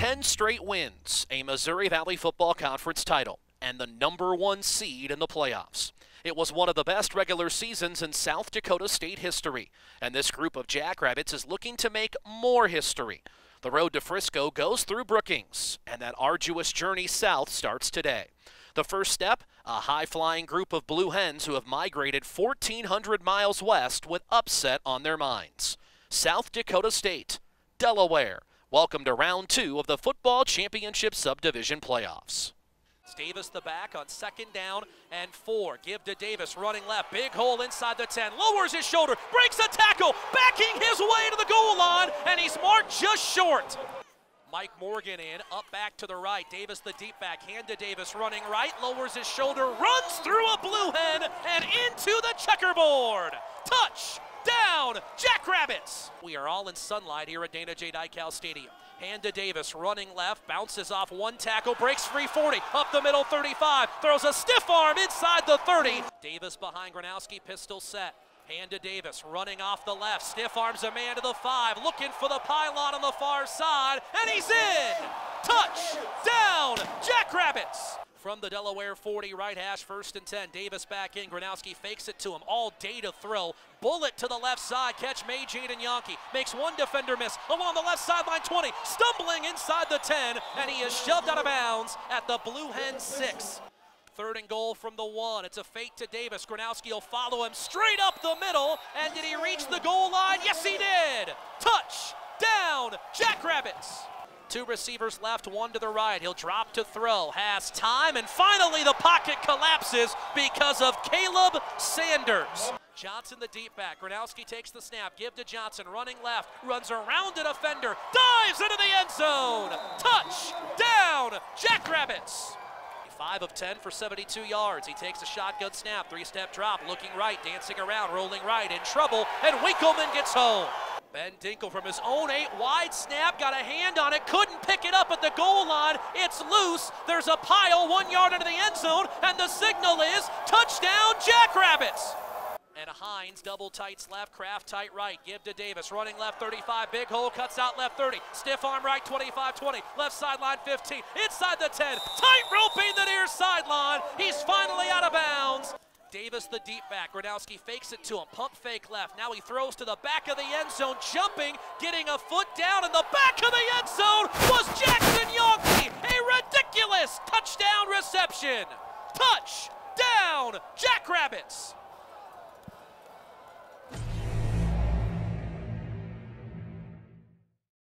10 straight wins, a Missouri Valley Football Conference title, and the #1 seed in the playoffs. It was one of the best regular seasons in South Dakota State history, and this group of Jackrabbits is looking to make more history. The road to Frisco goes through Brookings, and that arduous journey south starts today. The first step, a high-flying group of Blue Hens who have migrated 1,400 miles west with upset on their minds. South Dakota State, Delaware. Welcome to round 2 of the Football Championship Subdivision Playoffs. Davis the back on 2nd down and 4. Give to Davis, running left, big hole inside the 10, lowers his shoulder, breaks a tackle, backing his way to the goal line, and he's marked just short. Mike Morgan in, up back to the right, Davis the deep back, hand to Davis, running right, lowers his shoulder, runs through a Blue Hen, and into the checkerboard. Touchdown, Jackrabbits! We are all in sunlight here at Dana J. Dykow Stadium. Hand to Davis, running left, bounces off one tackle, breaks free 40, up the middle 35, throws a stiff arm inside the 30. Davis behind Gronowski, pistol set. Hand to Davis, running off the left, stiff arms a man to the 5, looking for the pylon on the far side, and he's in! Touchdown, Jackrabbits! From the Delaware 40, right hash, 1st and 10. Davis back in, Gronowski fakes it to him, all day to throw. Bullet to the left side, catch made Jaden Yankee. Makes one defender miss, along the left sideline 20, stumbling inside the 10, and he is shoved out of bounds at the Blue Hen 6. 3rd and goal from the 1. It's a fake to Davis. Gronowski will follow him straight up the middle, and did he reach the goal line? Yes, he did! Touchdown, Jackrabbits! 2 receivers left, 1 to the right. He'll drop to throw, has time, and finally the pocket collapses because of Caleb Sanders. Johnson the deep back. Gronowski takes the snap, give to Johnson, running left, runs around a defender, dives into the end zone. Touchdown, Jackrabbits! 5 of 10 for 72 yards. He takes a shotgun snap, 3-step drop, looking right, dancing around, rolling right, in trouble, and Winkleman gets home. Ben Dinkle from his own 8 wide snap, got a hand on it, couldn't pick it up at the goal line. It's loose. There's a pile 1 yard into the end zone, and the signal is touchdown, Jackrabbits! And Hines, double tights left, Kraft tight right, give to Davis, running left 35, big hole, cuts out left 30, stiff arm right 25-20, left sideline 15, inside the 10, tight roping the near sideline, he's finally out of bounds. Davis the deep back, Gronowski fakes it to him, pump fake left, now he throws to the back of the end zone, jumping, getting a foot down in the back of the end zone was Jackson Yankee, a ridiculous touchdown reception. Touchdown, Jackrabbits!